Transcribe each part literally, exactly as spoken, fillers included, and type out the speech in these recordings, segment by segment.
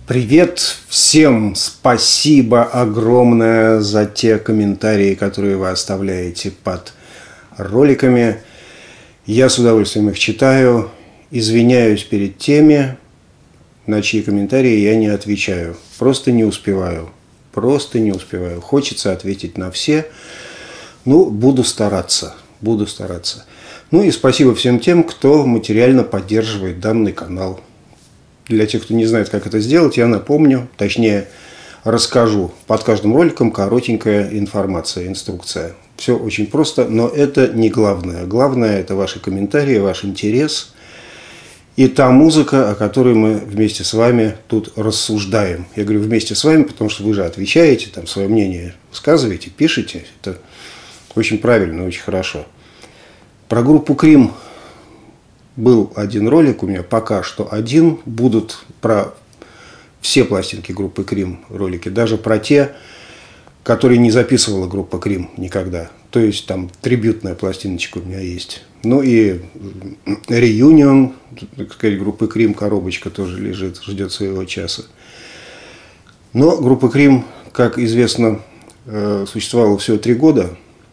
Привет всем! Спасибо огромное за те комментарии, которые вы оставляете под роликами. Я с удовольствием их читаю. Извиняюсь перед теми, на чьи комментарии я не отвечаю. Просто не успеваю. Просто не успеваю. Хочется ответить на все. Ну, буду стараться. Буду стараться. Ну и спасибо всем тем, кто материально поддерживает данный канал. Для тех, кто не знает, как это сделать, я напомню, точнее расскажу. Под каждым роликом коротенькая информация, инструкция. Все очень просто, но это не главное. Главное – это ваши комментарии, ваш интерес и та музыка, о которой мы вместе с вами тут рассуждаем. Я говорю вместе с вами, потому что вы же отвечаете, там свое мнение высказываете, пишете. Это очень правильно, очень хорошо. Про группу Крим был один ролик у меня, пока что один. Будут про все пластинки группы Крим ролики, даже про те, которые не записывала группа Крим никогда. То есть там трибютная пластиночка у меня есть. Ну и реюнион, так сказать, группы Крим, коробочка тоже лежит, ждет своего часа. Но группа Крим, как известно, существовала всего три года.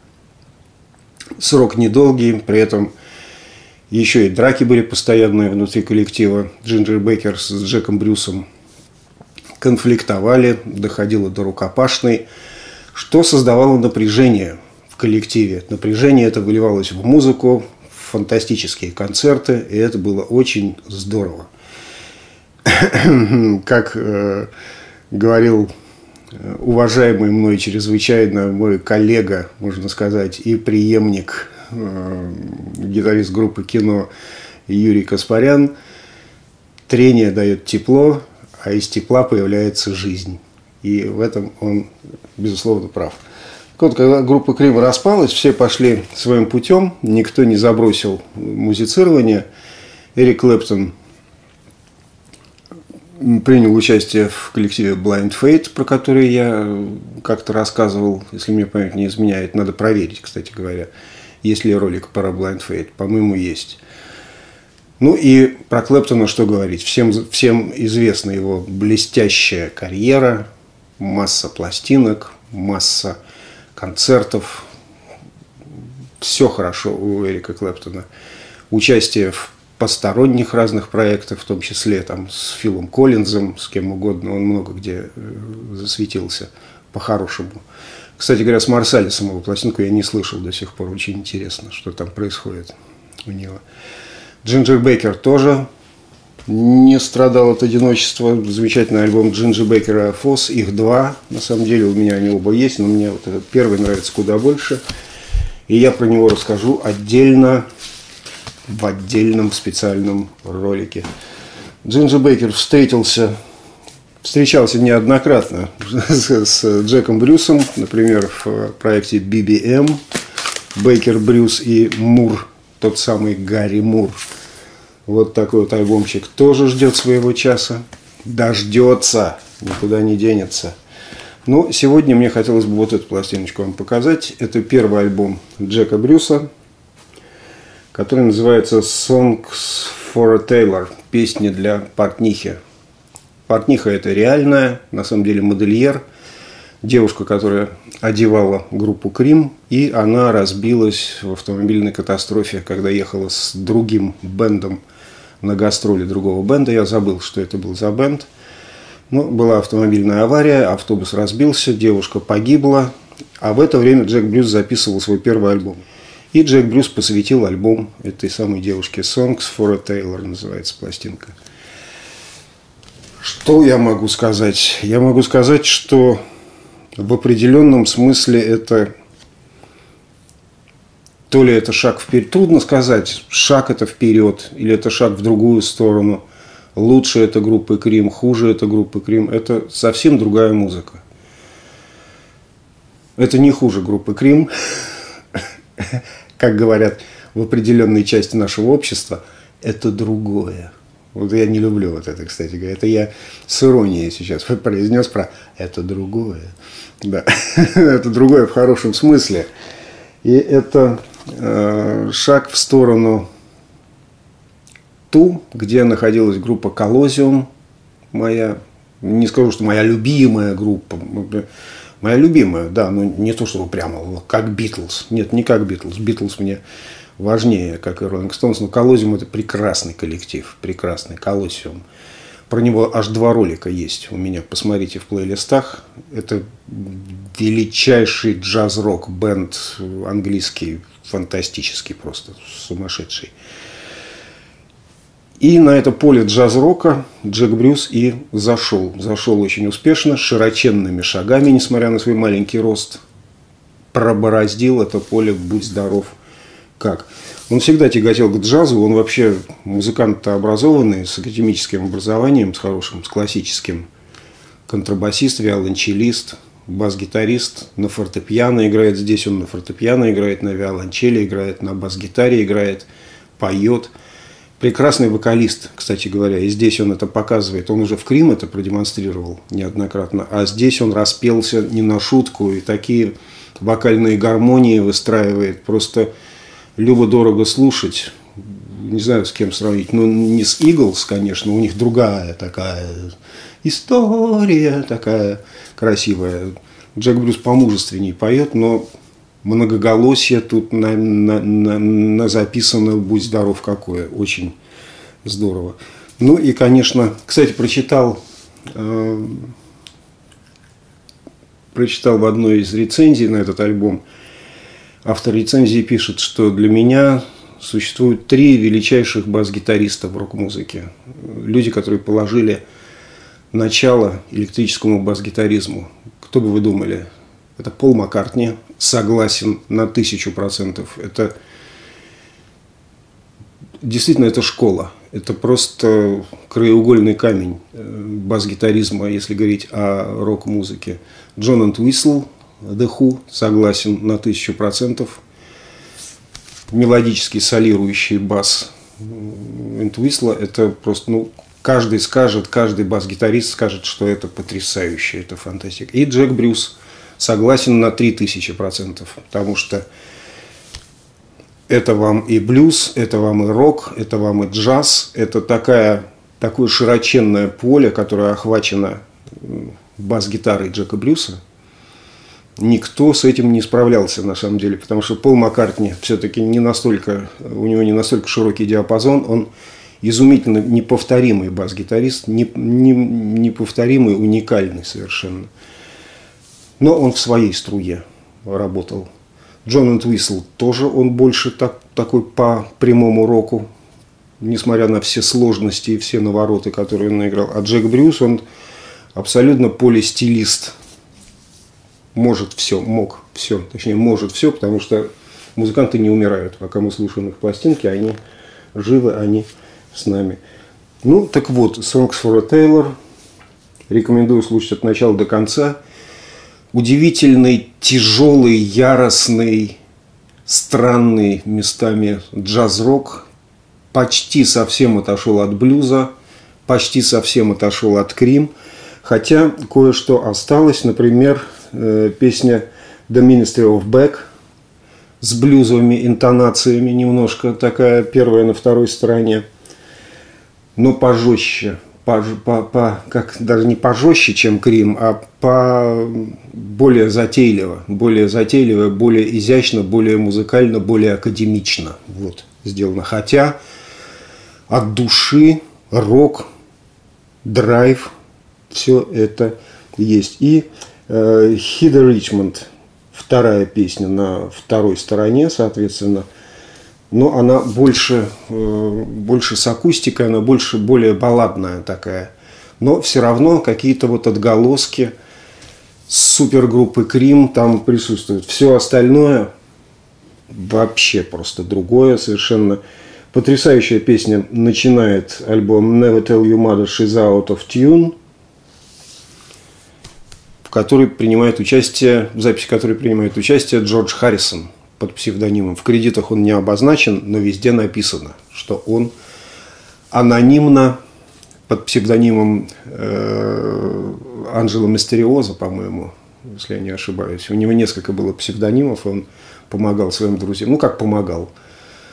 Срок недолгий, при этом еще и драки были постоянные внутри коллектива. Джинджер Бейкер с Джеком Брюсом конфликтовали, доходило до рукопашной, что создавало напряжение в коллективе. Напряжение это выливалось в музыку, в фантастические концерты, и это было очень здорово. Как э, говорил уважаемый мной чрезвычайно мой коллега, можно сказать, и преемник, гитарист группы Кино Юрий Каспарян: трение дает тепло, а из тепла появляется жизнь. И в этом он, безусловно, прав. Так вот, когда группа Крим распалась, все пошли своим путем, никто не забросил музицирование. Эрик Клэптон принял участие в коллективе Blind Fate, про который я как-то рассказывал, если мне память не изменяет. Надо проверить, кстати говоря, есть ли ролик про Blind Fate. По-моему, есть. Ну и про Клэптона что говорить. Всем, всем известна его блестящая карьера, масса пластинок, масса концертов. Все хорошо у Эрика Клэптона. Участие в посторонних разных проектах, в том числе там, с Филом Коллинзом, с кем угодно. Он много где засветился по-хорошему. Кстати говоря, с Марсалисом его пластинку я не слышал до сих пор. Очень интересно, что там происходит у него. Джинджер Бейкер тоже не страдал от одиночества. Замечательный альбом Джинджер Бейкера «Фосс». Их два. На самом деле у меня они оба есть, но мне вот этот первый нравится куда больше. И я про него расскажу отдельно, в отдельном специальном ролике. Джинджер Бейкер встретился... Встречался неоднократно с, с Джеком Брюсом, например, в проекте би би эм, Бейкер, Брюс и Мур, тот самый Гарри Мур. Вот такой вот альбомчик тоже ждет своего часа. Дождется, никуда не денется. Но сегодня мне хотелось бы вот эту пластиночку вам показать. Это первый альбом Джека Брюса, который называется Songs for a Tailor, песни для портнихи. Портниха – это реальная, на самом деле, модельер, девушка, которая одевала группу Крим, и она разбилась в автомобильной катастрофе, когда ехала с другим бэндом на гастроли другого бенда. Я забыл, что это был за бенд. Но была автомобильная авария, автобус разбился, девушка погибла, а в это время Джек Брюс записывал свой первый альбом. И Джек Брюс посвятил альбом этой самой девушке. Songs for a Tailor называется пластинка. Что я могу сказать? Я могу сказать, что в определенном смысле это... То ли это шаг вперед, трудно сказать, шаг это вперед, или это шаг в другую сторону. Лучше это группы Крим, хуже это группы Крим. Это совсем другая музыка. Это не хуже группы Крим, как говорят в определенной части нашего общества, это другое. Вот я не люблю вот это, кстати говоря. Это я с иронией сейчас произнес про «это другое». Да, это другое в хорошем смысле. И это э, шаг в сторону ту, где находилась группа «Коллозиум», моя Не скажу, что моя любимая группа. Моя любимая, да, но не то, чтобы прямо как Битлз. Нет, не как Битлз. Битлз мне важнее, как и Роллинг Стоунс. Но Колосиум — это прекрасный коллектив. Прекрасный Колосиум. Про него аж два ролика есть у меня. Посмотрите в плейлистах. Это величайший джаз-рок бенд английский. Фантастический просто. Сумасшедший. И на это поле джаз-рока Джек Брюс и зашел. Зашел очень успешно, широченными шагами, несмотря на свой маленький рост. Пробороздил это поле, будь здоров как. Он всегда тяготел к джазу. Он вообще музыкант-то образованный, с академическим образованием, с хорошим, с классическим. Контрабасист, виолончелист, бас-гитарист. На фортепиано играет. Здесь он на фортепиано играет, на виолончели играет, на бас-гитаре играет, поет. Прекрасный вокалист, кстати говоря, и здесь он это показывает. Он уже в Крим это продемонстрировал неоднократно, а здесь он распелся не на шутку и такие вокальные гармонии выстраивает. Просто любо-дорого слушать. Не знаю, с кем сравнить. Ну, не с Иглс, конечно, у них другая такая история, такая красивая. Джек Брюс помужественней поет, но многоголосие тут на, на, на, на записано «Будь здоров какое». Очень здорово. Ну и, конечно, кстати, прочитал, э, прочитал в одной из рецензий на этот альбом. Автор рецензии пишет, что для меня существует три величайших бас-гитариста в рок-музыке. Люди, которые положили начало электрическому бас-гитаризму. Кто бы вы думали? Это Пол Маккартни. Согласен на тысячу процентов. Это действительно это школа. Это просто краеугольный камень бас-гитаризма, если говорить о рок-музыке. Джон Энтвисл, The Who, согласен на тысячу процентов. Мелодический солирующий бас Энтвисла – это просто, ну, каждый скажет, каждый бас-гитарист скажет, что это потрясающе, это фантастика. И Джек Брюс согласен на три тысячи процентов, потому что это вам и блюз, это вам и рок, это вам и джаз, это такая, такое широченное поле, которое охвачено бас-гитарой Джека Брюса. Никто с этим не справлялся, на самом деле, потому что Пол Маккартни все-таки не настолько, у него не настолько широкий диапазон, он изумительно неповторимый бас-гитарист, не, не, неповторимый, уникальный совершенно. Но он в своей струе работал. Джон Энтвисл тоже, он больше так, такой по прямому року, несмотря на все сложности и все навороты, которые он наиграл. А Джек Брюс, он абсолютно полистилист. Может все, мог все, точнее может все, потому что музыканты не умирают. Пока мы слушаем их пластинки, они живы, они с нами. Ну, так вот, Songs for a Tailor. Рекомендую слушать от начала до конца. Удивительный, тяжелый, яростный, странный местами джаз-рок. Почти совсем отошел от блюза, почти совсем отошел от крим. Хотя кое-что осталось. Например, песня The Ministry of Back с блюзовыми интонациями. Немножко такая, первая на второй стороне. Но пожестче. По, по, по, как, даже не пожестче, чем крим, а по более затейливо, более затейливо, более изящно, более музыкально, более академично. Вот, сделано. Хотя от души рок, драйв, все это есть. И э, Хида Ричмонд, вторая песня на второй стороне, соответственно. Но она больше, больше с акустикой, она больше, более балладная такая. Но все равно какие-то вот отголоски супергруппы Крим там присутствуют. Все остальное вообще просто другое совершенно. Потрясающая песня начинает альбом Never Tell Your Mother She's Out of Tune, в которой принимает участие, в записи которой принимает участие Джордж Харрисон под псевдонимом. В кредитах он не обозначен, но везде написано, что он анонимно под псевдонимом э, Анджело Мистериоза, по-моему, если я не ошибаюсь. У него несколько было псевдонимов, он помогал своим друзьям. Ну, как помогал?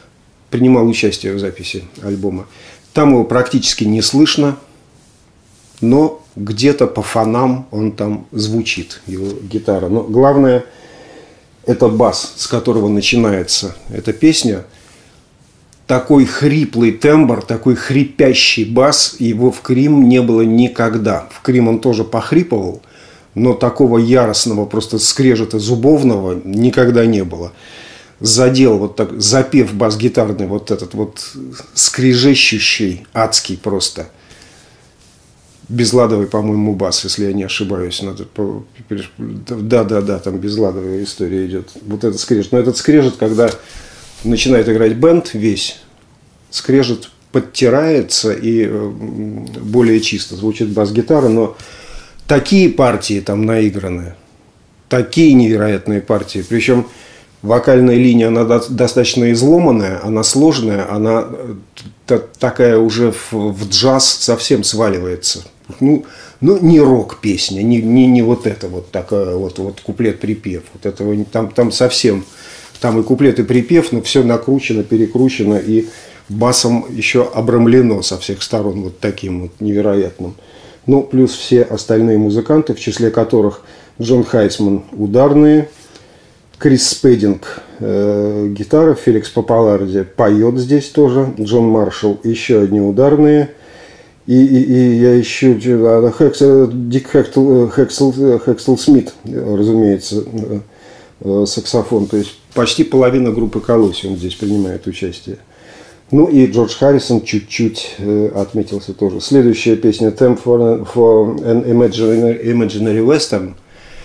Принимал участие в записи альбома. Там его практически не слышно. но где-то по фонам он там звучит, его гитара. Но главное, это бас, с которого начинается эта песня. Такой хриплый тембр, такой хрипящий бас, его в Крим не было никогда. В Крим он тоже похрипывал, но такого яростного, просто скрежета зубовного никогда не было. Задел вот так, запев бас-гитарный, вот этот вот скрежещущий, адский просто. Безладовый, по-моему, бас, если я не ошибаюсь. Надо... Да, да, да, там безладовая история идет. Вот этот скрежет. Но этот скрежет, когда начинает играть бенд весь, скрежет подтирается и более чисто звучит бас-гитара, но такие партии там наиграны, такие невероятные партии. Причем вокальная линия, она достаточно изломанная, она сложная, она такая уже в, в джаз совсем сваливается. Ну, ну не рок-песня, не, не, не вот это вот такая вот, вот куплет-припев. Вот этого, там, там совсем, там и куплет, и припев, но все накручено, перекручено и басом еще обрамлено со всех сторон вот таким вот невероятным. Ну, плюс все остальные музыканты, в числе которых Джон Хайцман ударные, Крис Спейдинг э, гитара, Феликс Папаларди поет здесь тоже, Джон Маршалл еще одни ударные. И, и, и я ищу Хексел, Дик Хексел, Хексел, Хексел Смит, разумеется, э, саксофон. То есть почти половина группы Колосиум здесь принимает участие. Ну и Джордж Харрисон чуть-чуть э, отметился тоже. Следующая песня «Theme for, for an Imaginary, Imaginary Western».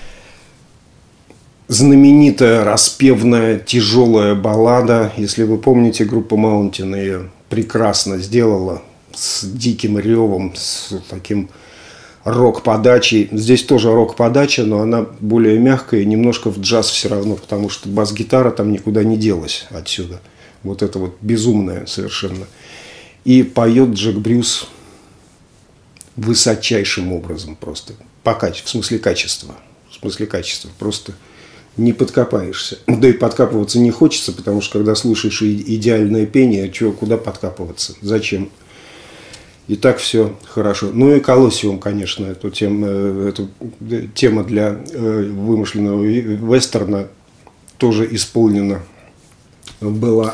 Знаменитая, распевная, тяжелая баллада. Если вы помните, группа Mountain ее прекрасно сделала с диким ревом, с таким рок-подачей. Здесь тоже рок-подача, но она более мягкая, немножко в джаз все равно, потому что бас-гитара там никуда не делась отсюда. Вот это вот безумное совершенно. И поет Джек Брюс высочайшим образом просто. По качеству, в смысле качества. В смысле качества. Просто не подкопаешься. Да и подкапываться не хочется, потому что когда слушаешь идеальное пение, чего, куда подкапываться? Зачем? И так все хорошо. Ну и Колосиум, конечно, эту тему, эту тема для вымышленного вестерна тоже исполнена была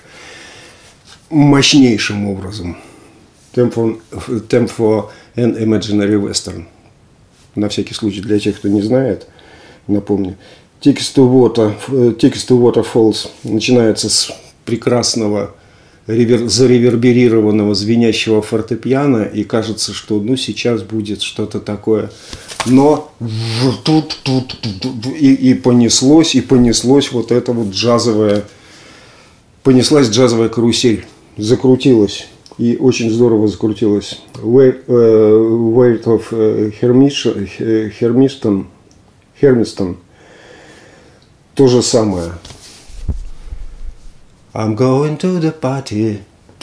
мощнейшим образом. Theme for, Theme for an Imaginary Western. На всякий случай, для тех, кто не знает, напомню. Tickets to Water, Tickets to Water Falls начинается с прекрасного ревер, зареверберированного звенящего фортепиано, и кажется, что ну сейчас будет что-то такое. Но тут, тут, тут и, и понеслось, и понеслось вот это вот джазовое, понеслась джазовая карусель, закрутилась. И очень здорово закрутилась. Weight of Hermiston, Hermiston. То же самое. I'm going to the party.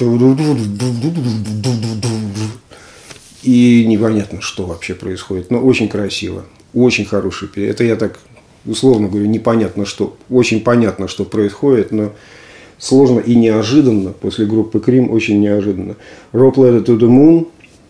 И непонятно, что вообще происходит. Но очень красиво. Очень хороший песня. Это я так условно говорю, непонятно что. Очень понятно, что происходит, но сложно и неожиданно. После группы Крим очень неожиданно. Rope Ladder to the Moon.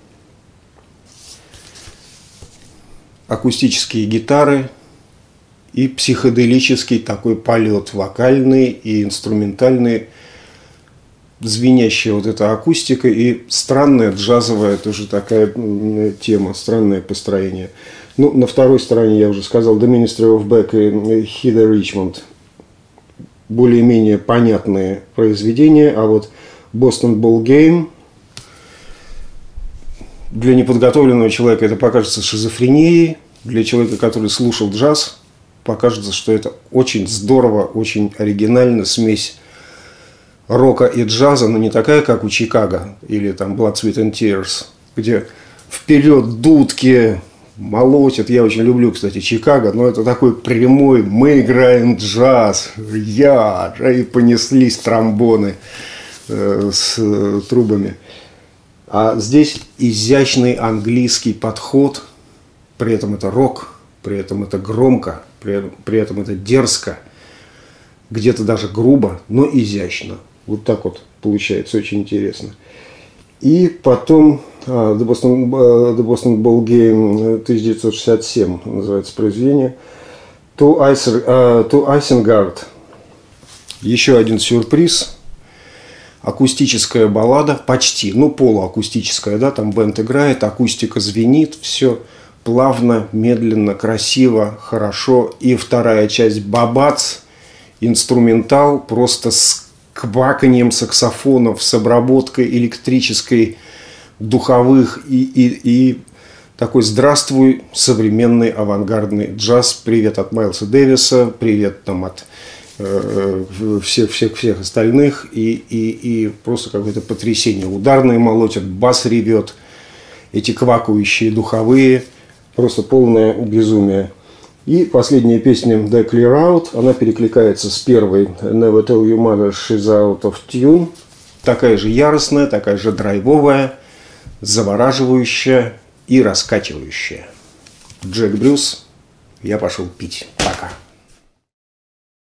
Акустические гитары. И психоделический такой полет вокальный и инструментальный, звенящая вот эта акустика и странная джазовая тоже такая тема, странное построение. Ну, на второй стороне я уже сказал The Ministry of Beck и Heather Richmond. Более-менее понятные произведения, а вот Boston Ball Game для неподготовленного человека это покажется шизофренией, для человека, который слушал джаз, покажется, что это очень здорово, очень оригинально, смесь рока и джаза, но не такая, как у Чикаго или там Blood, Sweat and Tears, где вперед дудки молотят. Я очень люблю, кстати, Чикаго, но это такой прямой, мы играем джаз, я, и понеслись тромбоны э, с э, трубами. А здесь изящный английский подход, при этом это рок, при этом это громко, при, при этом это дерзко, где-то даже грубо, но изящно. Вот так вот получается, очень интересно. И потом а, The Boston, The Boston Ball Game тысяча девятьсот шестьдесят семь называется произведение. To, Icer, uh, to Isengard. Еще один сюрприз. Акустическая баллада, почти, ну полуакустическая, да, там бенд играет, акустика звенит, все плавно, медленно, красиво, хорошо. И вторая часть бабац, инструментал, просто с кваканием саксофонов, с обработкой электрической, духовых и, и, и такой «Здравствуй, современный авангардный джаз». Привет от Майлса Дэвиса, привет там от э, всех, всех, всех остальных. И, и, и просто какое-то потрясение. Ударные молотят, бас ревет, эти квакающие духовые. Просто полное безумие. И последняя песня «The Clear Out», она перекликается с первой «Never Tell Your Mother She's Out of Tune». Такая же яростная, такая же драйвовая, завораживающая и раскачивающая. Джек Брюс, я пошел пить. Пока.